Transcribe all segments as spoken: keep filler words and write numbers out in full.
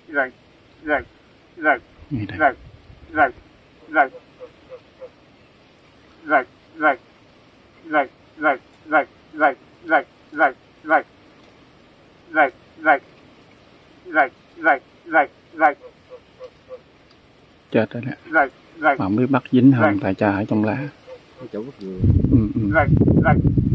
Rồi, rồi, rồi, Ngay đây. rồi, rồi, rồi, rồi, rồi, rồi, rồi, rồi, rồi, rồi, rồi, rồi, rồi, rồi, rồi, rồi, rồi, rồi, Chết rồi nè. rồi, rồi, Mà không biết bắt dính không rồi. tại cha ở trong lá. Cái chỗ rất vừa. Ừ, ừ. rồi, rồi.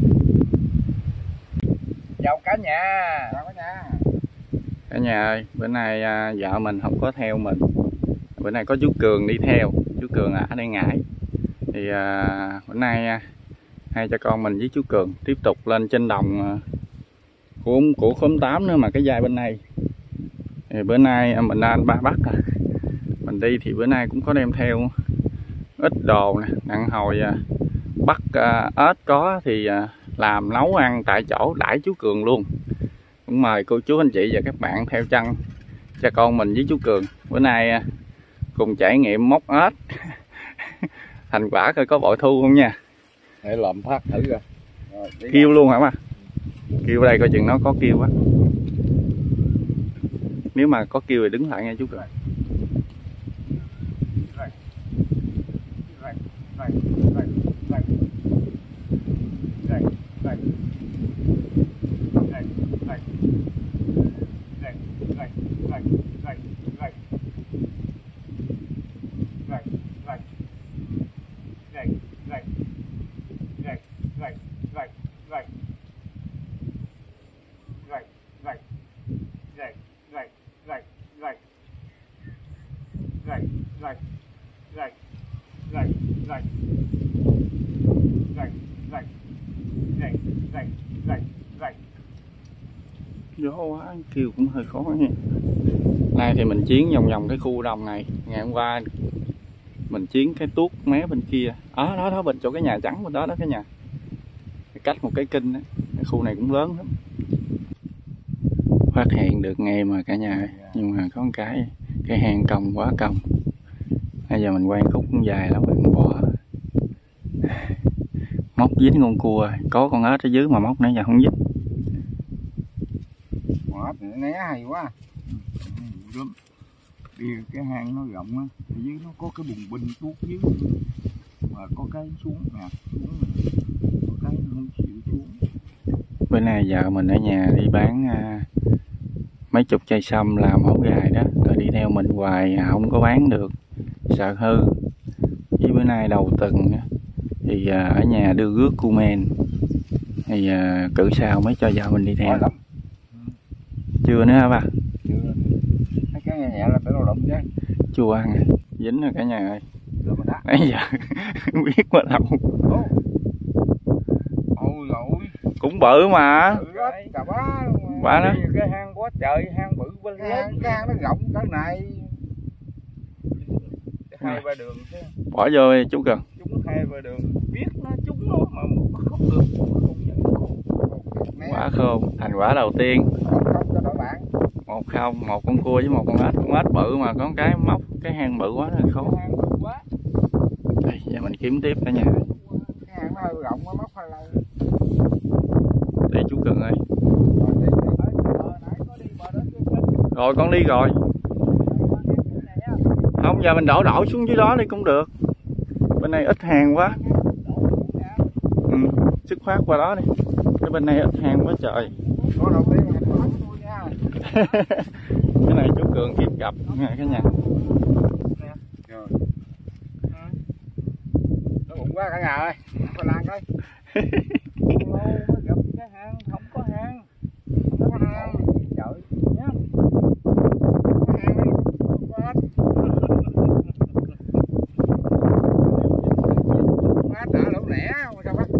Chào cả nhà. Chào cả nhà. Cả nhà ơi, bữa nay à, vợ mình không có theo mình. Bữa nay có chú Cường đi theo. Chú Cường ở đây Ngãi. Thì à, bữa nay à, hai cha con mình với chú Cường tiếp tục lên trên đồng à, của của khóm tám nữa mà cái dây bên này. Thì bữa nay à, mình lên Ba Bắc à. Mình đi thì bữa nay cũng có đem theo ít đồ nè, đặng hồi à, bắt à, ếch có thì à, làm nấu ăn tại chỗ đãi chú Cường luôn. Cũng mời cô chú anh chị và các bạn theo chân cha con mình với chú Cường bữa nay à, cùng trải nghiệm móc ếch. Thành quả coi có bội thu không nha. Để lượm phát thử rồi. Kêu luôn hả ba? Kêu ở đây coi chừng nó có kêu á. Nếu mà có kêu thì đứng lại nha chú Cường. Gió quá kêu cũng hơi khó nha. Nay thì mình chiến vòng vòng cái khu đồng này. Ngày hôm qua mình chiến cái tuốt mé bên kia. Ở đó, đó đó bên chỗ cái nhà trắng bên đó đó cái nhà. Cách một cái kinh đó. Cái khu này cũng lớn lắm. Phát hiện được ngay mà cả nhà. Nhưng mà có một cái cái hang cong quá cong. Bây giờ mình quay khúc cũng dài lắm mình bò. Móc dính con cua, có con ếch ở dưới mà móc nữa giờ không dính. Mệt né hay quá. Ừ, lắm. Đi cái hang nó rộng á, ở dưới nó có cái bùn binh tuốt dưới mà có cái xuống nè, xuống nè. Có cái nó không chịu xuống. Bữa nay vợ mình ở nhà đi bán à, mấy chục chai sâm làm hổ gài đó, rồi đi theo mình hoài không có bán được, sợ hư. Với bữa nay đầu tuần thì à, ở nhà đưa rước cu men thì à, cử sao mới cho vợ mình đi theo. Chưa nữa hả ba? Chưa. Mấy cái nhẹ nhẹ là phải lao động chứ. Chua ăn à. Dính rồi cả nhà ơi. Nãy Nãy giờ biết mà đâu. Ôi ôi. Cũng bự mà. Bự đó, cà bá. Bá đó. Cái hang quá trời, hang bự bên lớn. Cái hang nó rộng cỡ này. Hai ba đường chứ. Bỏ vô chú Cần. Chúng hai ba đường. Biết nó chúng nó mà không được. Không nhận Quả khôn, thành quả đầu tiên. Không cho đội bạn. Một không, một con cua với một con ếch. Con ếch bự mà có cái móc cái hang bự quá rồi khó. Hang bự quá. Đây, giờ mình kiếm tiếp cả nhà. Cái hang nó hơi rộng, nó móc hơi lâu. Đi chú Cần ơi. Rồi con đi rồi. Không, giờ mình đổ đổ xuống dưới đó đi cũng được. Bên này ít hàng quá. Ừ, xuất phát qua đó đi. Cái bên này ít hàng quá trời. Có đầu tiên là có tôi nha. Cái này chú Cường kịp gặp nha cả nhà. Rồi. Nó bụng quá cả nhà ơi. Phải lan coi. Mới gặp cái hang, không có hang. Không có hang. Trời nhá. Có hang đi. Có ếch. Ếch đã lỗ lẻ không sao bác.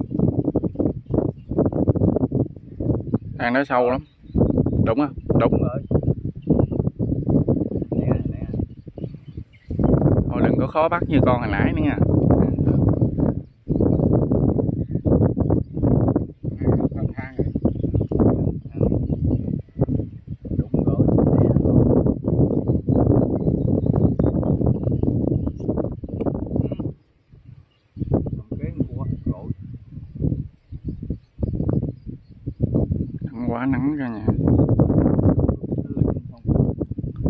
Hang nó sâu lắm. Đúng không? Đúng rồi. Nè nè. Thôi đừng có khó bắt như con hồi nãy nữa nha. Quá nắng cả nhà.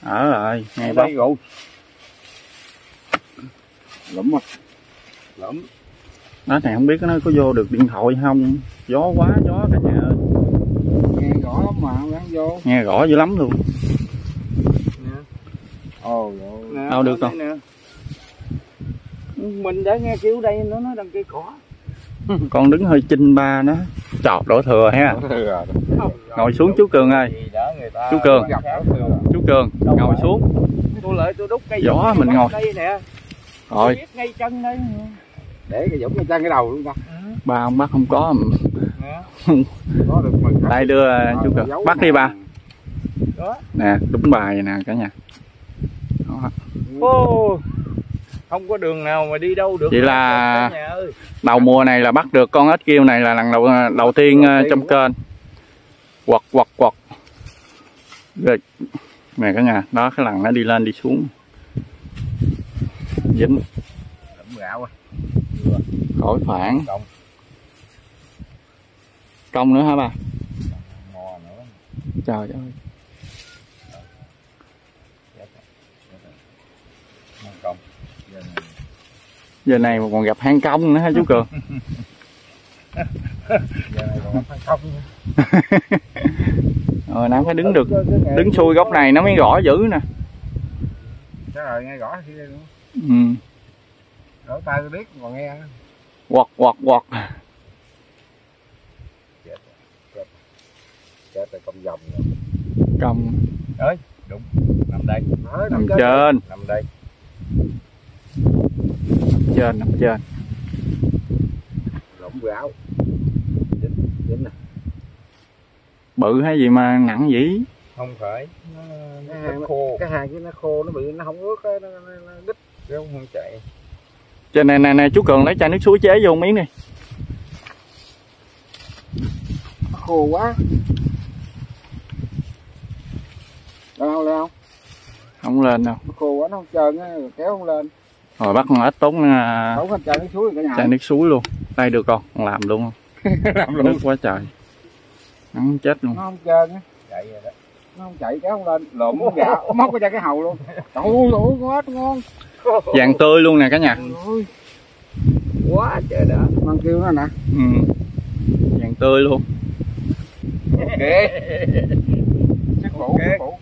Ở rồi, ngay đây bóc. rồi. Lụm à. Lụm. Nó này không biết nó có vô được điện thoại không. Gió quá gió cả nhà ơi. Nghe rõ lắm mà gắn vô. Nghe rõ dữ lắm luôn. Ồ, nè, đâu được không? Mình đã nghe kêu đây nó nói đằng cây cỏ. Con đứng hơi chinh ba nó chọt đổ thừa ha. Ngồi xuống chú Cường ơi. Chú Cường. Chú Cường ngồi xuống. Tôi lại tôi đúc cây gió mình ngồi. Đây nè. Rồi. Ngay chân đây. Để cái dũng ngay chân cái đầu luôn ta. Ba ông bắt không có. Có được mình. Đây đưa chú Cường. Bắt đi ba. Đó. Nè, đúng bài vậy nè cả nhà. Đó. Ô, không có đường nào mà đi đâu được. Vậy là đầu mùa này là bắt được con ếch kêu này là lần đầu đầu tiên uh, trong kênh. Quật quật quật. Rồi. Nè cả nhà, đó cái lần nó đi lên đi xuống. Dính. Khỏi phản. Công. Công nữa hả ba? Mò nữa. Trời ơi. Công. Giờ này mà còn gặp hang công nữa hả chú Cường? Giờ này còn gặp hang công nữa. Ờ, nó phải đứng được, đứng xuôi góc này nó mới gõ dữ nè. Chắc rồi nghe gõ kia luôn. Ừ. Lỗ tai tôi biết còn nghe. Quật quật quật. Chết chết chết rồi công vòng rồi. Công. Ơi đúng nằm đây. Ờ, nằm trên. Nằm đây. Trên nằm trên. Lộn gạo. Dính dính nè. Bự hay gì mà nặng vậy? Không phải. Nó, nó cái hàng khô. Cái hàng kia nó khô nó bị nó không ướt nó, nó, nó, nó đít cái không chạy. Trên này nè nè chú Cường lấy chai nước suối chế vô miếng đi. Nó khô quá. Đâu lên không? Không lên đâu. Nó khô quá nó không trơn á, kéo không lên. Rồi bắt con ếch tốn Tốn hết chai nước suối cả nhà. Chai nước suối luôn. Đây được con, con làm luôn không? Làm luôn. Nước quá trời. Nắng chết luôn. Nó không trơn á. Chạy rồi đó. Nó không chạy kéo không lên. Lộn móc gạo, móc ra cái hầu luôn. Trời ơi, con ếch ngon. Vàng tươi luôn nè cả nhà. Ôi. Quá trời đã. Mang kêu nó nè. Ừ. Vàng tươi luôn. Ok. Sức phụ, sức phụ.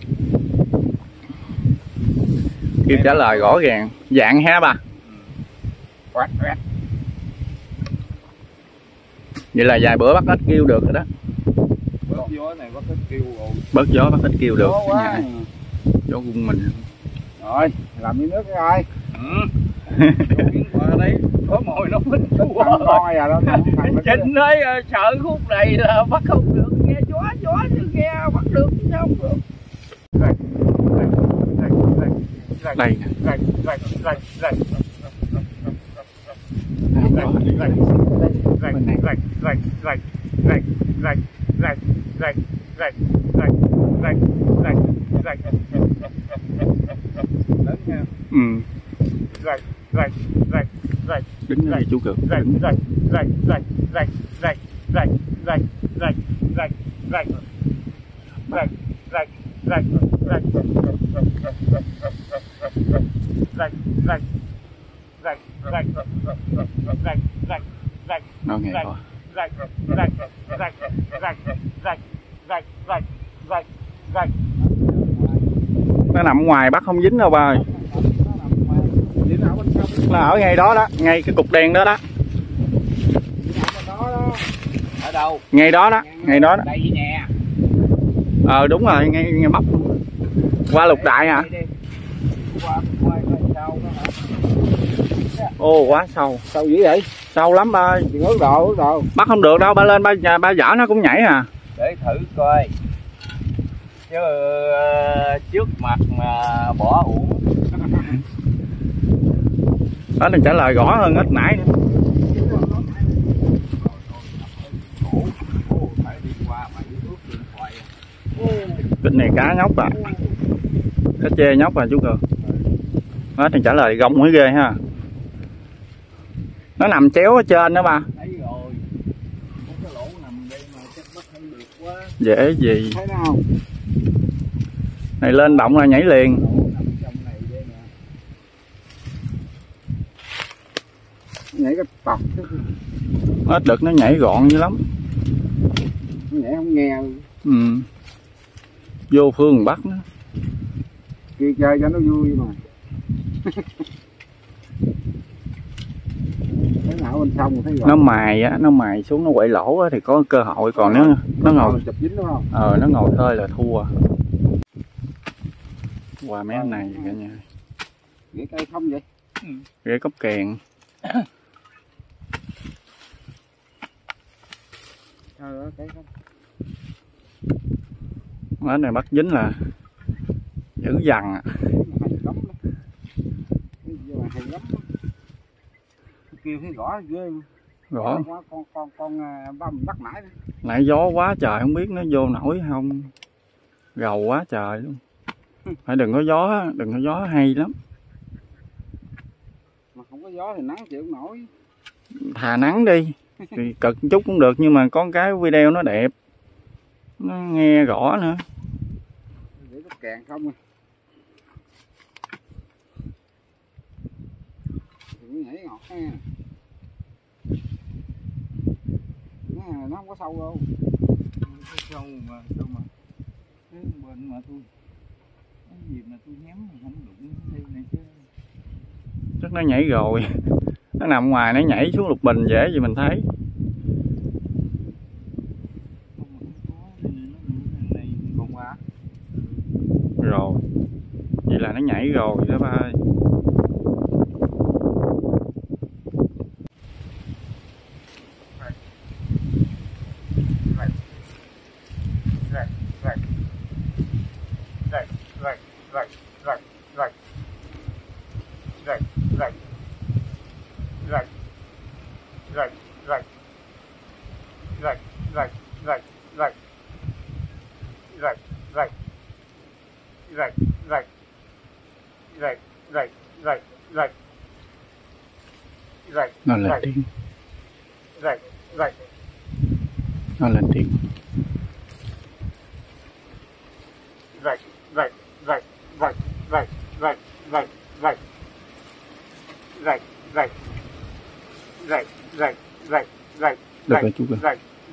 Kêu trả lời rõ ràng. Dạng ha bà. Quạt quạt. Vậy là vài bữa bắt ếch kêu được rồi đó. Bớt gió này bắt ếch kêu rồi. Bớt gió bắt ếch kêu được Gió cả quá. nhà. Gió gung mình. Rồi, làm như nước cái ai. Ừ. Qua đây, có mồi nó mít chua. Chính đấy, sợ khúc này là bắt không được, nghe gió gió chứ nghe bắt được chứ không được. Đây nè. Ừ. Đứng đây chú Cường. Nó nghe rồi. Nó nằm ngoài bắt không dính đâu ba ơi. Là ở ngay đó đó, ngay cái cục đen đó đó. Ở đâu? Ngay đó đó, ngay đó đó. Đây nè. Ờ đúng rồi, ngay ngay bắp. Qua lục đại hả? Ô quá sâu. Sâu dữ vậy? Sâu lắm ba ơi. Ước độ, ước độ. Bắt không được đâu, ba lên ba nhà ba dở nó cũng nhảy à. Để thử coi. Chứ uh, trước mặt mà bỏ uổng. Đó nên trả lời rõ hơn ít nãy nữa. Cái này cá nhóc à. Cá chê nhóc à chú Cường. Đó thì trả lời gông mới ghê ha. Nó nằm chéo ở trên đó ba. Dễ gì. Thấy không? Này lên động là nhảy liền. Nhảy cái tọt. Hết đực nó nhảy gọn dữ lắm. Nó nhảy không nghe. Ừ. Vô phương bắt nó. Kia chơi cho nó vui mà. Cái nào bên sông thấy Nó mài á, nó mài xuống nó quậy lỗ á thì có cơ hội, còn nếu nó ngồi chụp dính đúng không? Ờ nó ngồi khơi là thua. Qua mấy anh này cả nhà. Ghế cây không vậy? Ừ. Ghế cốc kèn. Trời ơi, cây không. Cái này bắt dính là dữ dằn à. Kêu thấy rõ ghê. Rõ. Con con con con ba mình bắt nãy. Nãy gió quá trời không biết nó vô nổi không. Gầu quá trời luôn. Phải đừng có gió, đừng có gió hay lắm. Mà không có gió thì nắng chịu không nổi. Thà nắng đi. Thì cực chút cũng được nhưng mà có cái video nó đẹp. Nó nghe rõ nữa. Để nó kèn không à. Đừng nhảy ngọt ha. Nó không có sâu đâu. Sâu mà, sâu mà. Cái bên mà tôi, cái gì mà tôi nhắm mà không đụng đây này chứ. Chắc nó nhảy rồi. Nó nằm ngoài nó nhảy xuống lục bình dễ gì mình thấy. Rồi. Vậy là nó nhảy rồi đó ba ơi. Nó lên tiếng. Nó lên tiếng. Được rồi chú ơi.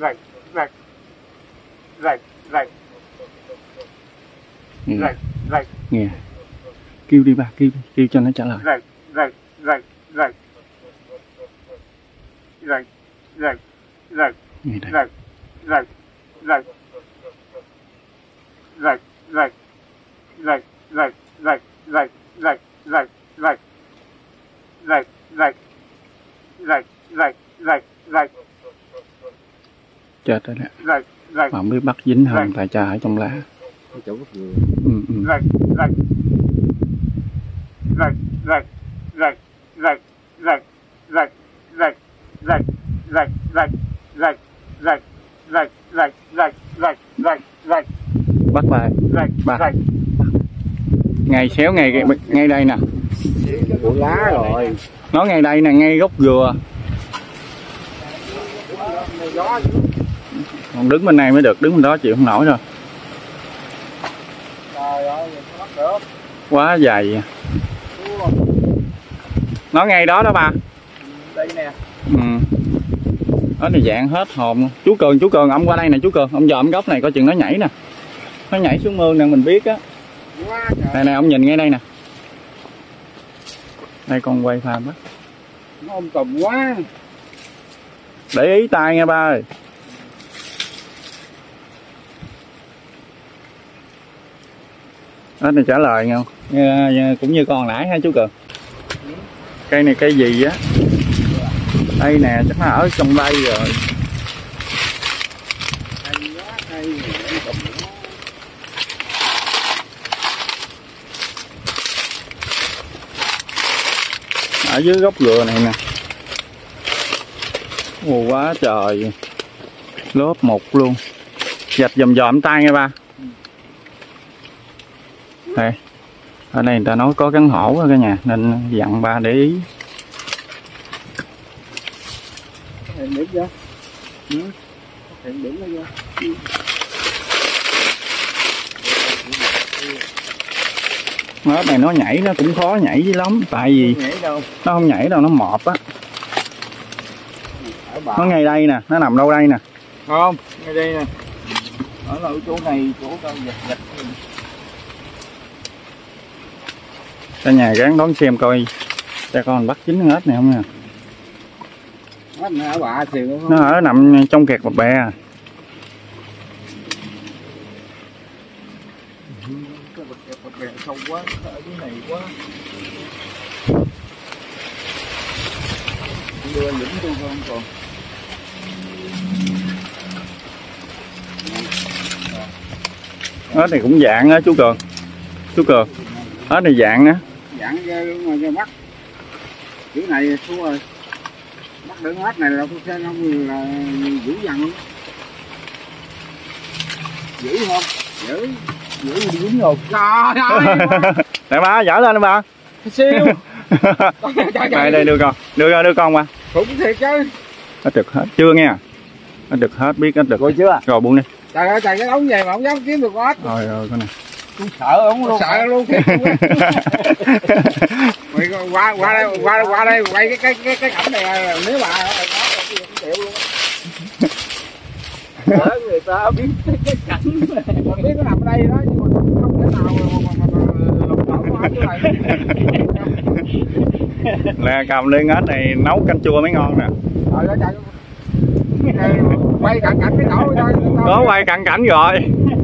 Nghe. Nghe. Kêu đi ba, kêu, kêu cho nó trả lời. Nghe đây. Chết rồi nè. Mà không biết bắt dính hơn tại trà ở trong lá. Chỗ gốc dừa. Ừ, ừ. Bắt lại. Ba. Ngay xéo ngay ngay đây nè. Của lá rồi. Nó ngay đây nè, ngay gốc dừa. Còn đứng bên này mới được, đứng bên đó chịu không nổi rồi. Trời ơi, bắt được. Quá dày. Nó ngay đó đó ba. Đây nè. Ừ. Nó này dạng hết hồn luôn. Chú Cường, chú Cường, ông qua đây nè chú Cường, ông dòm góc này coi chừng nó nhảy nè. Nó nhảy xuống mương nè mình biết á. Này nè, ông nhìn ngay đây nè. Đây con quay pha bắt. Nó ôm tùm quá. Để ý tay nghe ba ơi. Đó này trả lời nhau. Cũng như con nãy ha chú Cường. Cây này cây gì á? Đây nè, chắc nó ở trong đây rồi. Ở dưới gốc dừa này nè. Ồ quá trời. Lớp một luôn. Dạch dòm dòm tay nghe ba. Đây. Ở đây người ta nói có cắn hổ ở cả nhà nên dặn ba để ý. Hẹn điểm chưa? Ừ. Hẹn điểm chưa? Con ếch này nó nhảy nó cũng khó nhảy dữ lắm, tại vì Không nhảy đâu. nó không nhảy đâu, nó mọp á. Nó ngay đây nè, nó nằm đâu đây nè. Không, ngay đây nè. Ở là ở chỗ này, chỗ tao giật giật. Cả nhà gắng đón xem coi cha con bắt chín con ếch này không nè. Ếch này ở bạ xìu không? Nó ở nằm trong kẹt một bè. Cái bậc kẹt bậc bè sâu quá, ở dưới này quá. Đưa lĩnh tôi không còn. Ếch này cũng dạng á chú Cường. Chú Cường, ếch này dạng á. Dạng ra mà cho bắt. Chỗ này xuống rồi. Bắt được ếch này là tôi xem không là dữ dằn luôn. Dữ không? Dữ. Dữ đi dính rồi. Trời ơi. Nè ba, dở lên đi ba. Siêu. Đây đây đưa con, đưa con đưa con qua. Cũng thiệt chứ. Nó được hết chưa nghe? Nó được hết, biết nó được. Coi chưa? Rồi buông đi. Trời ơi, trời cái ống về mà không dám kiếm được ếch. Rồi rồi con này. Tôi sợ ống luôn. Sợ luôn thiệt luôn. Mày qua qua đây qua qua đây quay cái cái cái cái cảnh này nếu bà nó cũng chịu luôn. Để người ta biết cái, cái cảnh này. Mình biết nó nằm ở đây đó nhưng mà không thể nào mà mà mà lục lọi qua cái này. Nè cầm lên ếch này nấu canh chua mới ngon nè. Trời ơi trời. Quay cận cảnh cái chỗ thôi. Có quay cận cảnh rồi.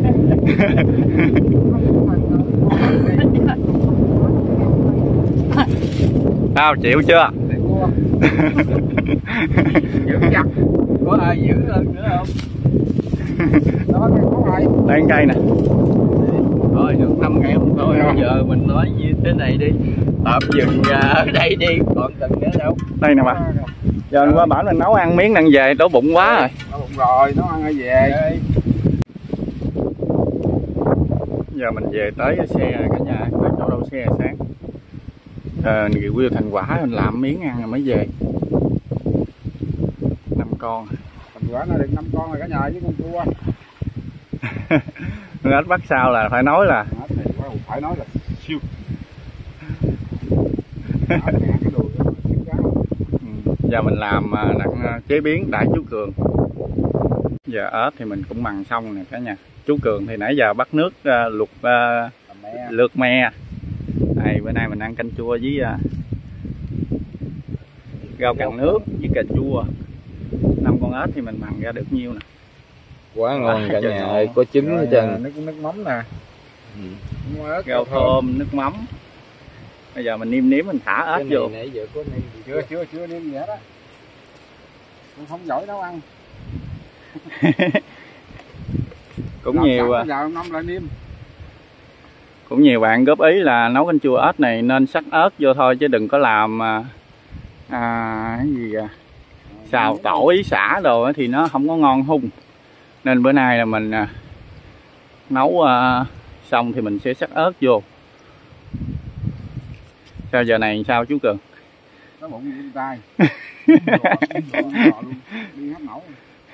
Sao chịu chưa? Giữ chặt. Có ai giữ hơn nữa không? Đó cái có ai. Đây cây nè. Thôi được năm ngày không thôi, bây giờ mình nói như thế này đi, tạm dừng ở đây đi, còn cần nữa đâu. Đây nè bà. Giờ qua bển mình nấu ăn miếng đang về, đói bụng quá rồi. Đói bụng rồi, nấu ăn về. Giờ mình về tới xe cả nhà, tới chỗ đâu xe sáng. À, review thành quả mình làm miếng ăn rồi mới về. Năm con. Thành quả nó được năm con rồi cả nhà với con cua. Con ếch bắt sau là phải nói là phải nói là siêu. Giờ mình làm đặt chế biến đại chú Cường. Giờ ếch thì mình cũng mần xong nè cả nhà. Chú Cường thì nãy giờ bắt nước uh, luộc uh, lượt me. Đây bữa nay mình ăn canh chua với uh, rau càng nước với cà chua. Năm con ếch thì mình mần ra được nhiêu nè. Quá ngon cả nhà ơi, có trứng hết trơn. Nước nước mắm nè. Ừ. Rau thơm, nước mắm. Bây giờ mình nêm nếm mình thả ếch vô. Nãy giờ có nêm chưa chưa chưa nêm gì hết á. Con không giỏi nấu ăn. Cũng làm nhiều à. Giờ năm lại nêm. Cũng nhiều bạn góp ý là nấu canh chua ếch này nên sắc ớt vô thôi chứ đừng có làm à, à, cái gì à, xào tỏi xả đồ thì nó không có ngon hung. Nên bữa nay là mình à, nấu à, xong thì mình sẽ sắc ớt vô. Sao giờ này sao chú Cường? Nó bụng như tay. Đi hết nổi.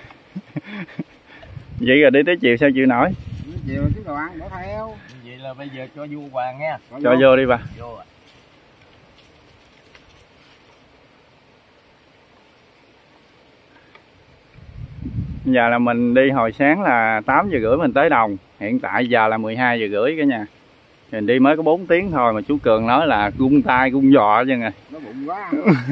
Vậy rồi đi tới chiều sao chịu nổi? Chiều kiếm đồ ăn bỏ theo. Vậy là bây giờ cho vua hoàng nha. Cho vô đi bà. Vô à. Giờ là mình đi hồi sáng là tám giờ rưỡi mình tới Đồng. Hiện tại giờ là mười hai giờ rưỡi cả nhà. Mình đi mới có bốn tiếng thôi mà chú Cường nói là gung tay gung giò chứ nè. Nó bụng quá.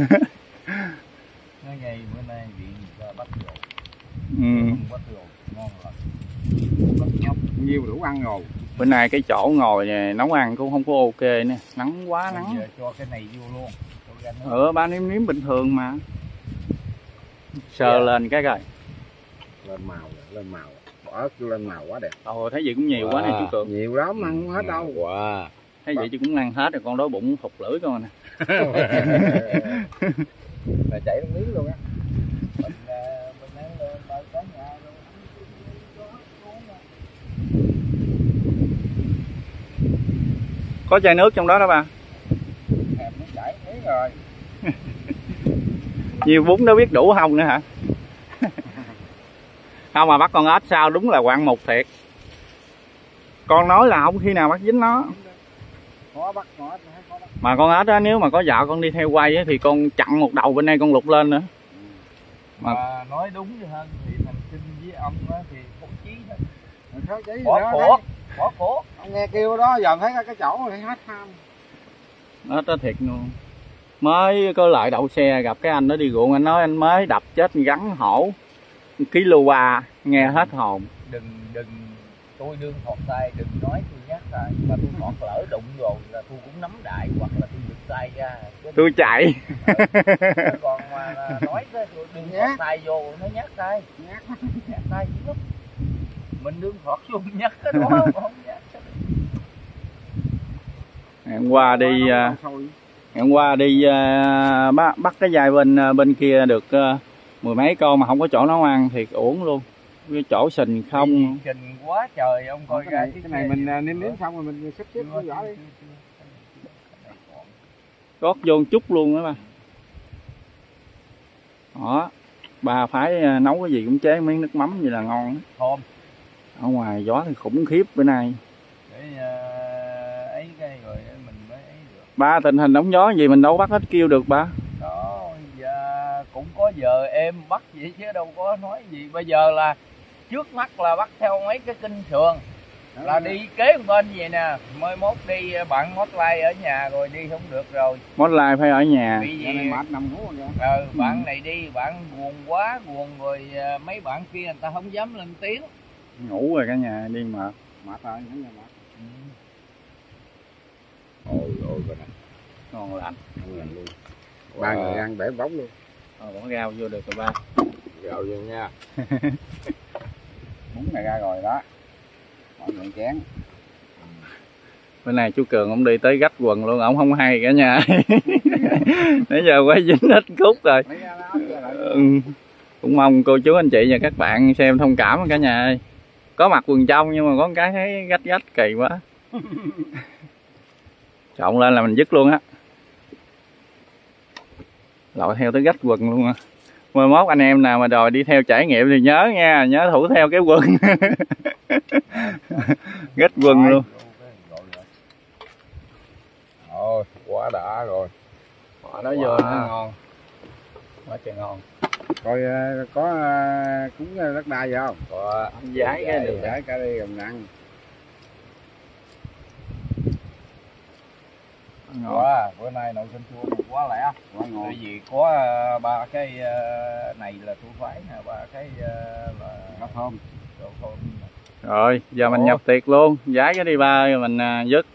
Nói ngày bữa nay bị bắt rồi. Ừ. Bắt rồi, ngon rồi. Bắt nhóc, nhiều đủ ăn rồi. Bữa nay cái chỗ ngồi này, nấu ăn cũng không có ok nè, nắng quá nắng. Bây giờ cho cái này vô luôn. Ờ ba nếm nếm bình thường mà. Sờ yeah. Lên cái rồi. Lên màu, lên màu. Bỏ ớt vô lên màu quá đẹp. Ồ thấy vậy cũng nhiều wow. Quá nè chú Cường. Nhiều lắm ăn không hết đâu. Wow. Thấy vậy chứ cũng ăn hết rồi, con đói bụng thụt lưỡi con nè. Là chảy nước miếng luôn á. Mình mình ăn lên tới cả nhà luôn. Có chai nước trong đó đó ba. Hẹp nó chảy miếng rồi. Nhiều bún đâu biết đủ không nữa hả? Không mà bắt con ếch sao đúng là quạng mục thiệt. Con nói là không khi nào bắt dính nó. khó bắt con ếch, khó bắt. Mà con ếch á, nếu mà có vợ con đi theo quay á, thì con chặn một đầu bên đây con lục lên nữa. Mà, mà nói đúng như hơn thì thằng Kinh với ông á thì không chí thôi. Chí bỏ cổ, bỏ cổ. Ông nghe kêu đó giờ thấy cái chỗ thì hết ham. Ếch đó thiệt luôn. Mới có lại đậu xe gặp cái anh đó đi ruộng, anh nói anh mới đập chết gắn hổ kilo ba, nghe hết hồn. Đừng đừng tôi đương thọt tay, đừng nói tôi nhắc tay, mà tôi thọt lỡ đụng rồi là tôi cũng nắm đại hoặc là tôi giật tay ra. Tôi chạy. Ờ, còn mà nói tới tôi đừng thọt tay vô nó nhắc tay, nhắc, nhắc tay dữ lắm. Mình đương thọt vô nhắc cái đó không nhắc. Ngày hôm qua đi ngày hôm qua đi uh, bắt, bắt cái dài bên uh, bên kia được uh, mười mấy con mà không có chỗ nấu ăn thì uổng luôn. Cái chỗ sình không. Sình quá trời ông coi cái ra này, cái này mình nêm nếm xong rồi mình xếp xếp cái vỏ đi. Gót vô chút luôn đó ba. Đó. Ba phải nấu cái gì cũng chế miếng nước mắm vậy là ngon đó. Thơm. Ở ngoài gió thì khủng khiếp bữa nay. Để uh, ấy cái rồi mình mới ấy được. Ba tình hình đóng gió gì mình đâu bắt hết kêu được ba. Đó, giờ cũng có giờ em bắt vậy chứ đâu có nói gì. Bây giờ là trước mắt là bắt theo mấy cái kinh sườn. Là đi kế một bên vậy nè, mới mốt đi bạn mốt like ở nhà rồi đi không được rồi. Mốt like phải ở nhà. Vì gì nằm ngủ rồi. Ừ, bạn này đi, bạn buồn quá, buồn rồi mấy bạn kia người ta không dám lên tiếng. Ngủ rồi cả nhà đi mệt. Mệt rồi, nhắn nhà mệt. Ừ. Ôi ôi coi nè. Ngon lành. Ngon lành luôn. Ba wow. Người ăn bể bóng luôn. Ờ, bỏ rau vô được rồi ba. Rau vô nha. Bún này ra rồi đó. Mọi người chén. Bữa nay chú Cường ông đi tới gách quần luôn, ông không hay cả nhà. Nãy giờ quay dính hết khúc rồi. Ừ. Cũng mong cô chú anh chị và các bạn xem thông cảm cả nhà ơi. Có mặc quần trong nhưng mà có cái thấy gách gách kỳ quá. Trộn lên là mình dứt luôn á. Lội theo tới gách quần luôn á. Mai mốt anh em nào mà đòi đi theo trải nghiệm thì nhớ nha, nhớ thủ theo cái quần. Gách quần luôn. Ôi, quá đã rồi. Bỏ nó vô nó ngon. Quá trời ngon. Coi có cúng đất đai vậy không? Có giái cái được. Giái cái đi gầm nặng. Quá, bữa nay nồi canh chua quá lẻ, quá ngon. Bởi vì có uh, ba cái uh, này là thu phái nè, ba cái uh, là cá thơm. thơm. Rồi, giờ mình nhập tiệc luôn, giái cái đi ba rồi mình uh, dứt.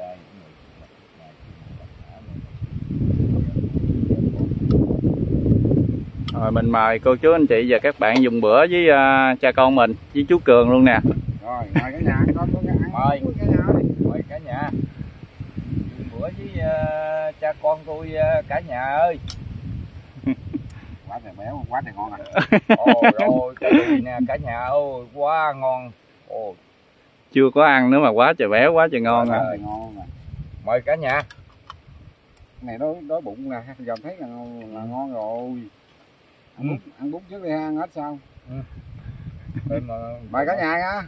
Rồi mình mời cô chú anh chị và các bạn dùng bữa với uh, cha con mình, với chú Cường luôn nè. Rồi, mời cả nhà ăn con có ăn. Mời cả nhà đi, mời cả nhà. Bữa với uh, cha con tôi uh, cả nhà ơi. Quá trời béo, quá trời ngon à. Ôi rồi cái gì nè cả nhà ơi, quá ngon. Ồ. Chưa có ăn nữa mà quá trời béo, quá trời ngon à. Ngon à. Mời cả nhà. Cái này đói đói bụng nè, giờ thấy là, là ngon rồi. Ăn, ừ. bún, ăn bún trước đi ha, ăn hết sao? Ừ. Mà... Mời cả nhà nha.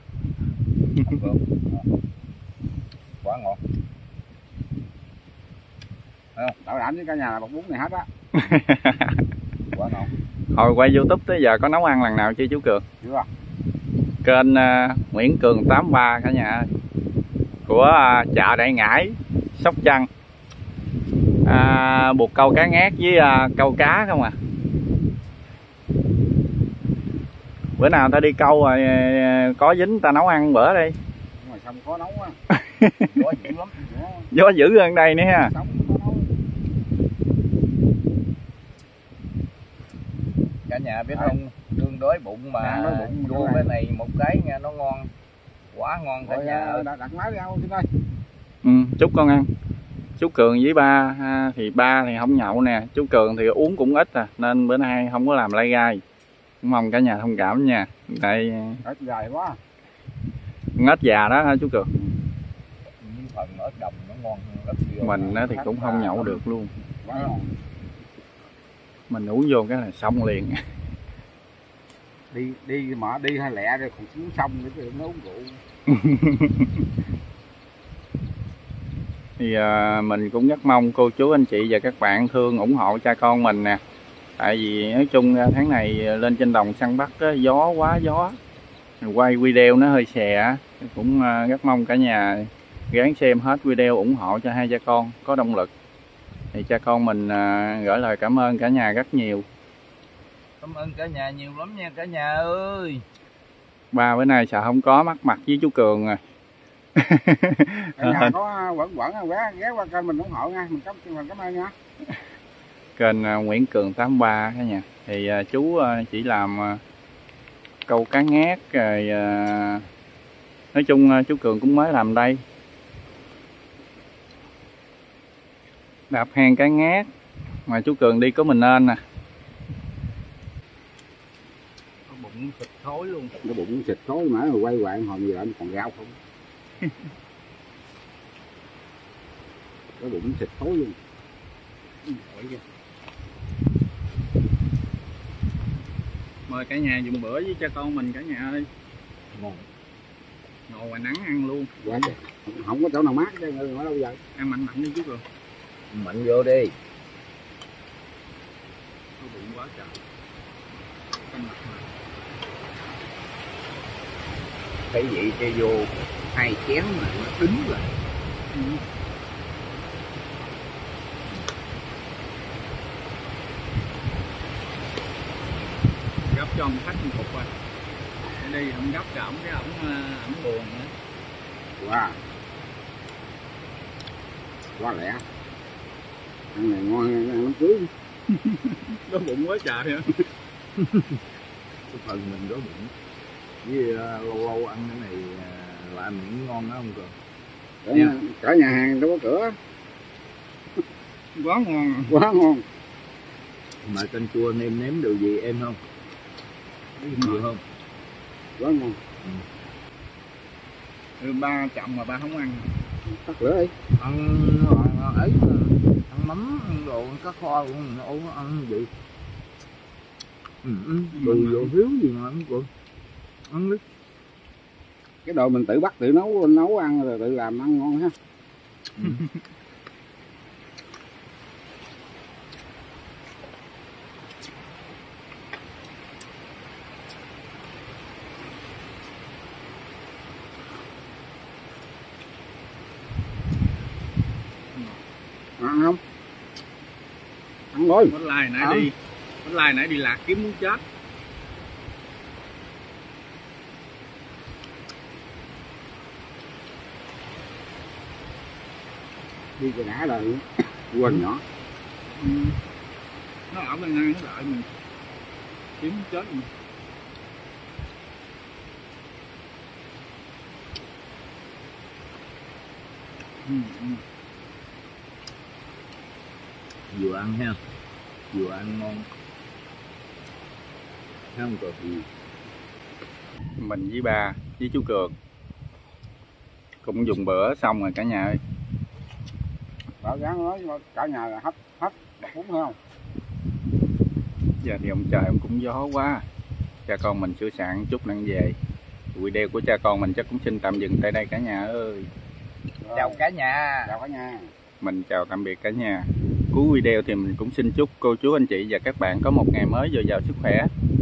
Quá ngon. Bảo đảm với cả nhà là bột bún này hết á. Quá ngon. Hồi quay YouTube tới giờ có nấu ăn lần nào chưa chú Cường? Chưa. Kênh uh, Nguyễn Cường tám ba cả nhà ơi. Của uh, chợ Đại Ngãi, Sóc Trăng. Uh, buộc câu cá ngát với uh, câu cá không à. Bữa nào ta đi câu rồi uh, có dính ta nấu ăn bữa đi. Mà xong có nấu á. Gió dữ lắm. Gió dữ hơn đây nữa ha. Cả nhà biết không, đương đói bụng mà đói bụng vô cái này một cái nghe nó ngon, quá ngon cả nhà ơi. Đặt máy đi ăn ơi. Ừ, chúc con ăn. Chú Cường với ba ha, thì ba thì không nhậu nè, chú Cường thì uống cũng ít à, nên bữa nay không có làm lai gai. Mong cả nhà thông cảm nha. Đây ếch dài quá. Ếch già đó hả chú Cường? Với phần ếch đồng nó ngon hơn ếch mình thì cũng không nhậu được luôn. Mình uống vô cái là xong liền. Đi đi mà đi hay lẹ rồi còn xuống xong nữa chứ nó uống rượu. Thì à, mình cũng rất mong cô chú anh chị và các bạn thương ủng hộ cha con mình nè. Tại vì nói chung tháng này lên trên đồng săn bắt á, gió quá gió, quay video nó hơi xè, cũng à, rất mong cả nhà gắng xem hết video ủng hộ cho hai cha con có động lực. Thì cha con mình à, gửi lời cảm ơn cả nhà rất nhiều. Cảm ơn cả nhà nhiều lắm nha cả nhà ơi. Ba bữa nay sợ không có mắc mặt với chú Cường rồi. Cả nhà có quẩn quẩn ghé ghé qua kênh mình ủng hộ nha, mình cảm mình cảm ơn nha. Kênh uh, Nguyễn Cường tám ba cả nhà. Thì uh, chú uh, chỉ làm uh, câu cá ngát rồi uh, nói chung uh, chú Cường cũng mới làm đây. Đạp hang cá ngát mà chú Cường đi có mình nên nè. Có bụng xịt khói luôn. Cái bụng xịt khói mà rồi quay quạng hồi gì lại còn rau không. Cái bụng xịt khói luôn. Mời cả nhà dùng bữa với cha con mình cả nhà ơi. Ngon. Ngồi ngoài nắng ăn luôn. Quá trời. Không có chỗ nào mát chứ người ở đâu giờ. Ăn mạnh mạnh đi chú Cường. Mạnh vô đi. Có bụng quá trời. Cái vậy cho vô hai chén mà nó đứng lại. Ừ. Gấp cho ông khách một cục rồi. Để đi không gấp cho ổng cái ổng ổng buồn nữa. Wow. Quá lẹ. Ăn này ngon hơn ăn đám cưới. Có bụng quá trời hả? Cái phần mình có bụng với uh, lâu lâu ăn cái này uh, làm miệng ngon đó không Cường? Cả, nhà, cả nhà hàng đâu có cửa. Quá ngon. Quá ngon. Mà canh chua nêm nếm điều gì em không? Biết gì không? Quá ngon. Ừ, ba chậm mà ba không ăn. Tắt lửa đi. Ăn ấy ăn mắm ăn đồ ăn cá kho luôn nấu ăn vậy. Ừ, đồ vô thiếu gì mà ăn Cường? Ăn đi. Cái đồ mình tự bắt tự nấu nấu ăn rồi tự làm ăn ngon ha. Ừ. Ăn không? Ăn thôi. Bánh lai nãy à. đi bánh lai nãy đi lạc kiếm muốn chết. Đi cho đã rồi quên nhỏ. Ừ. Nó ở bên ngang nó đợi mình kiếm muốn chết mình. Ừ, ừ. Vừa ăn ha, vừa ăn ngon. Không có gì. Mình với ba với chú Cường cũng dùng bữa xong rồi cả nhà ơi. Bảo gán nói cả nhà là hấp hấp bạc bún không? Giờ thì ông trời ông cũng gió quá. Cha con mình sửa soạn chút năng về. Video của cha con mình chắc cũng xin tạm dừng tại đây cả nhà ơi. Rồi. Chào cả nhà. Chào cả nhà. Mình chào tạm biệt cả nhà. Cuối video thì mình cũng xin chúc cô chú anh chị và các bạn có một ngày mới dồi dào sức khỏe.